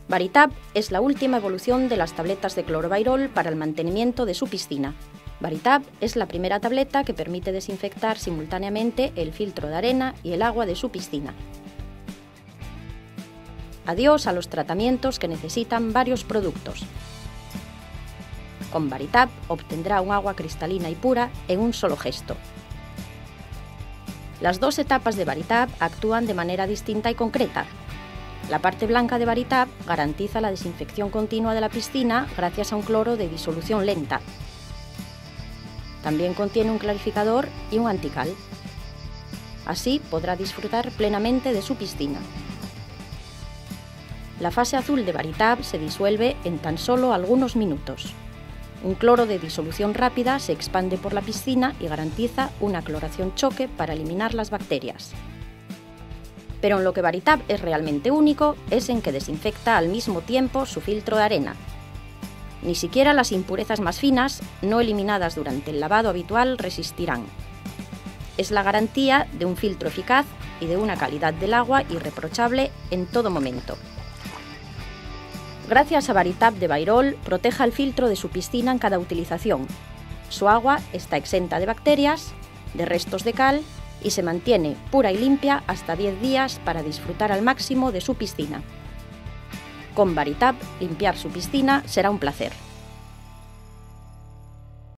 Varitab es la última evolución de las tabletas de clorobairol para el mantenimiento de su piscina. Varitab es la primera tableta que permite desinfectar simultáneamente el filtro de arena y el agua de su piscina. Adiós a los tratamientos que necesitan varios productos. Con Varitab obtendrá un agua cristalina y pura en un solo gesto. Las dos etapas de Varitab actúan de manera distinta y concreta. La parte blanca de Varitab garantiza la desinfección continua de la piscina gracias a un cloro de disolución lenta. También contiene un clarificador y un antical. Así podrá disfrutar plenamente de su piscina. La fase azul de Varitab se disuelve en tan solo algunos minutos. Un cloro de disolución rápida se expande por la piscina y garantiza una cloración choque para eliminar las bacterias. Pero en lo que Varitab es realmente único es en que desinfecta al mismo tiempo su filtro de arena. Ni siquiera las impurezas más finas, no eliminadas durante el lavado habitual, resistirán. Es la garantía de un filtro eficaz y de una calidad del agua irreprochable en todo momento. Gracias a Varitab de Bairol, proteja el filtro de su piscina en cada utilización. Su agua está exenta de bacterias, de restos de cal y se mantiene pura y limpia hasta 10 días para disfrutar al máximo de su piscina. Con Varitab, limpiar su piscina será un placer.